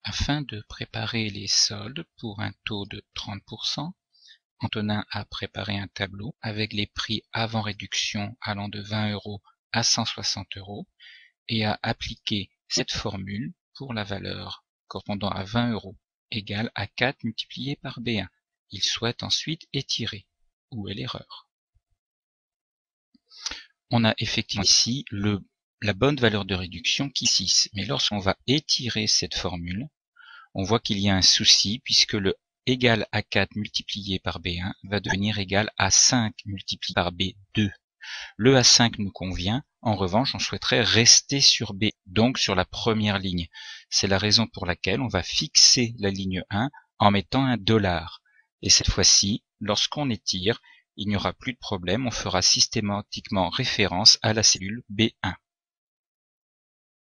Afin de préparer les soldes pour un taux de 30%, Antonin a préparé un tableau avec les prix avant réduction allant de 20 € à 160 € et a appliqué cette formule pour la valeur correspondant à 20 € égale à 4 multiplié par B1. Il souhaite ensuite étirer. Où est l'erreur? On a effectivement ici la bonne valeur de réduction qui est 6, mais lorsqu'on va étirer cette formule, on voit qu'il y a un souci puisque le égal à 4 multiplié par B1 va devenir égal à 5 multiplié par B2. Le A5 nous convient, en revanche on souhaiterait rester sur B, donc sur la première ligne. C'est la raison pour laquelle on va fixer la ligne 1 en mettant un $. Et cette fois-ci, lorsqu'on étire, il n'y aura plus de problème, on fera systématiquement référence à la cellule B1.